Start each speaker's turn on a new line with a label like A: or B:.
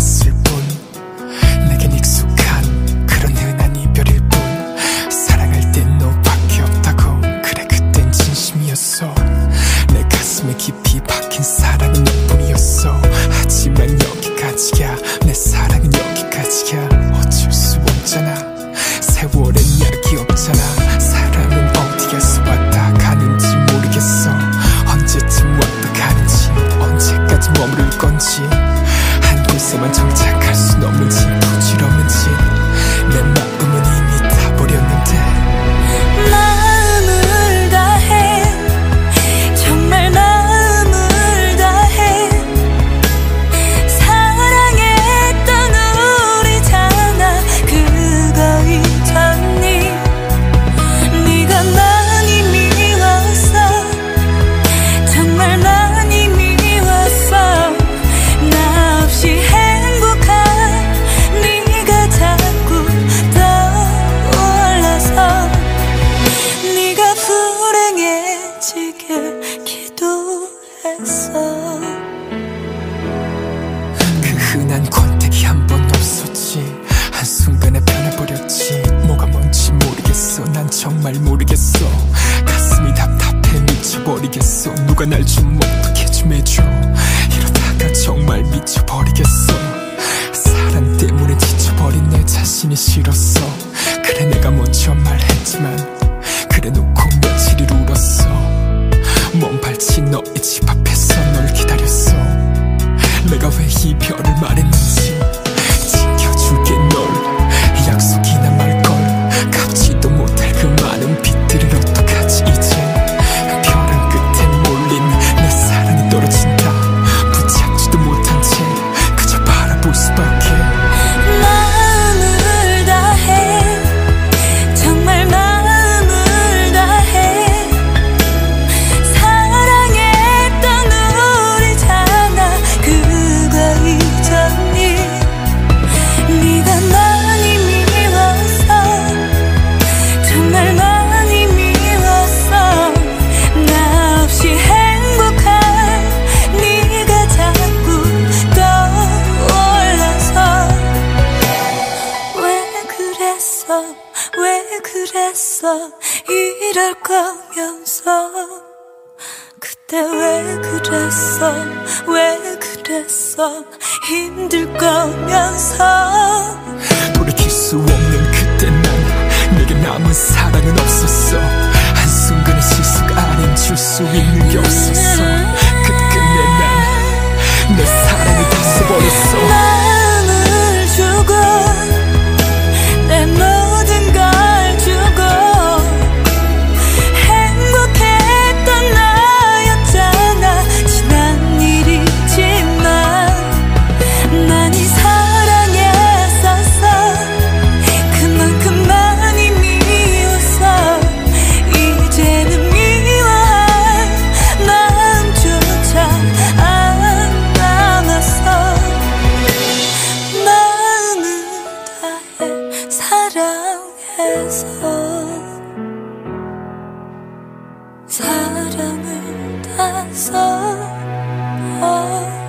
A: 했을 뿐 내겐 익숙한 그런 흔한 이별일 뿐 사랑할 땐 너밖에 없다고 그래 그땐 진심이었어 내 가슴에 깊이 박힌 사랑은 너뿐이었어 하지만 여기까지야 내 사랑은 여기까지야 어쩔 수 없잖아 세월엔 약이 없잖아 사랑은 어디에서 왔다 가는지 모르겠어 언제쯤 왔다 가는지 언제까지 머무를 건지 한 곳에만 정착할 순 없는지 부질없는지 내 마음은 이미 다 버렸는데
B: 마음을 다해 정말 마음을 다해 사랑했던 우리잖아 그거 잊었니 네가 많이 미웠어 정말 많이 미웠어 나 없이 행복한 네가 자꾸 떠올라서 네가 불행해지길 기도했어
A: 그 흔한 권태기 한 번 없었지 한순간에 변해버렸지 뭐가 뭔지 모르겠어 난 정말 모르겠어 가슴이 답답해 미쳐버리겠어 누가 날 좀 어떻게 좀 해줘 이러다가 정말 미쳐버리겠어 사랑 때문에 지쳐버린 내 자신이 싫었어 그래 내가 먼저 말했지만 그래 놓고 며칠을 울었어 먼 발친 너의 집 앞에서 널 기다렸어 내가 왜 이별을 말했는지 지켜줄게 널 약속이나 말걸 갚지도 못할 그 많은 빚들을 어떡하지 이제 벼랑 끝에 몰린 내 사랑이 떨어진다 붙잡지도 못한 채 그저 바라볼 수밖에
B: 마음을 다해 정말 마음을 다해 사랑했던 우리잖아 그거 잊었니 네가 많이 미웠어 정말 많이 미웠어 나 없이 행복한 네가 자꾸 떠올라서 왜 그랬어 이럴 거면서 그때 왜 그랬어 힘들 거면서
A: 돌이킬 수 없는 그때 난 내게 남은 사랑은 없었어 한순간의 실수가 아닌 줄 수 있는 게 없었어 끝끝내 난 내 사랑을 다 써버렸어
B: 마음을 주고 내 모든 걸 주고 행복했던 나였잖아 지난 일이지만 많이 사랑했었어 그만큼 많이 미웠어 이제는 미워할 마음조차 안 남았어 마음을 다해 사랑을 다써